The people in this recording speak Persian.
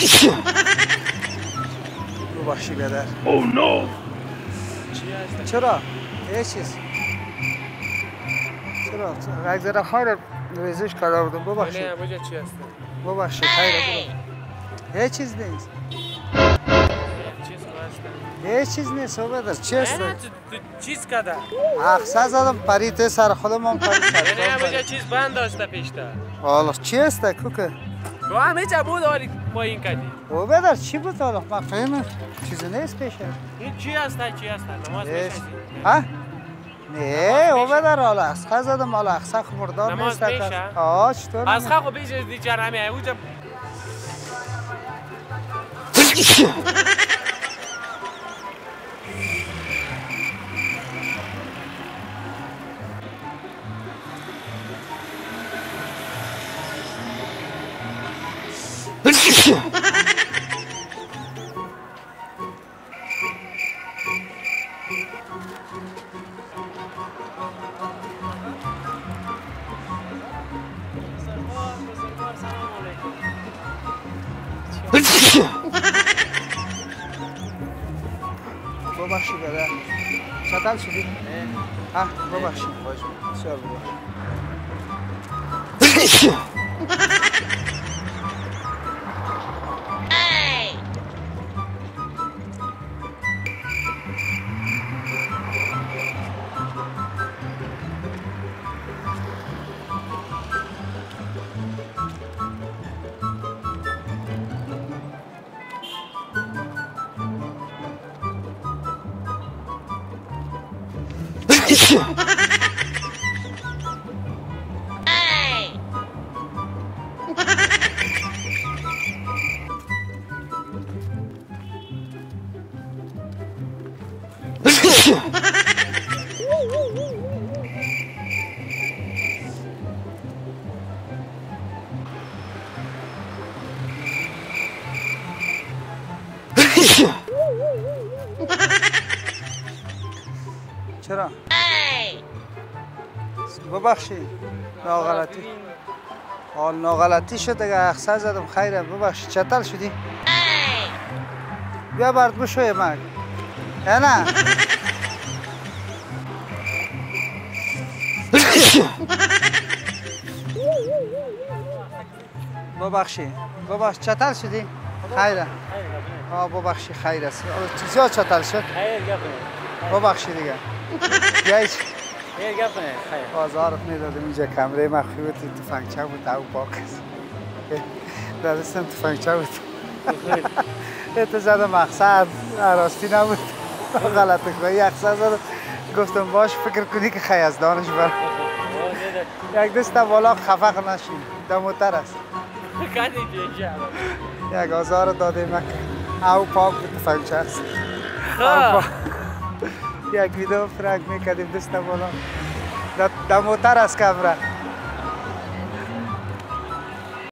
ببخشی بدر. Oh no! چرا؟ هیچ چیز. چرا؟ یک ذره خیر ریزش کرده بودم. ببخشید. نه بوجه چی هست؟ ببخشید خیر برو. هیچ چیز نیست. هیچ چیز نیست بدر. چی هست؟ نه تو چیز کده؟ اخسا زدم پرید سر خودم هم پرید سر. نه بوجه چیز بند داشته پیشتا. حالا چی هست کوکه؟ تو همه چه بود آری پایین کردی؟ او بدر چی بود حالا؟ من فهمم چیزی نیست پیشه. این چی هست؟ چی هست؟ نماز میشه؟ ها؟ نه او بدر حالا اخسا زدم حالا اخسا خبردار نیست. نماز میشه؟ آه چطور؟ از خاکو بیشه دیگر همه اوجا. ببخشید بدر. چطور شدی؟ ها ببخشید. بسیار ببخشید. چرا؟ ببخشید ناغلطی حال ناغلطی شد دیگه اخسا زدم خیره ببخشید چطور شدی؟ بیا برد بشوی مرد یا نه؟ ببخشید چطور شدی؟ خیره ببخشید خیر است زیاد چطور شد؟ ببخشید دیگه یه بازارت میدادم اینجا کمره مخفی بود تفنگچه بود او پاک است در دستم تفنگچه بود ات زدم مقصد راستی نبود غلطه خواهی اقصد زدم گفتم باش فکر کنی که خیزدانش بر یک دست بالا خفق نشین دموتر است یک آزار داده مکن او پاک بود تفنگچه است یک ویدیو فرق میکردیم دست بالا دموتر از کمره